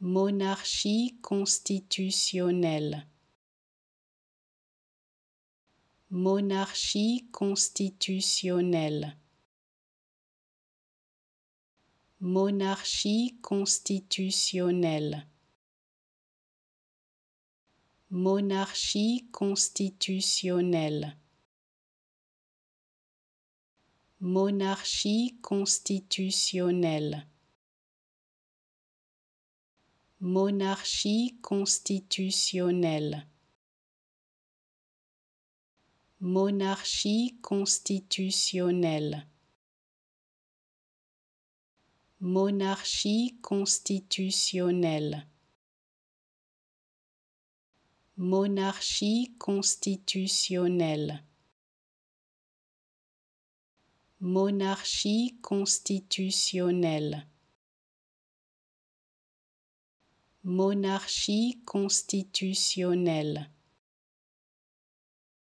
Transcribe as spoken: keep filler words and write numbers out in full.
monarchie constitutionnelle, monarchie constitutionnelle, monarchie constitutionnelle, monarchie constitutionnelle, monarchie constitutionnelle, monarchie constitutionnelle, monarchie constitutionnelle, monarchie constitutionnelle, monarchie constitutionnelle, monarchie constitutionnelle, monarchie constitutionnelle.